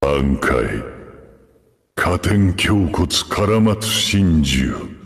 暗海、加点胸骨唐松真珠。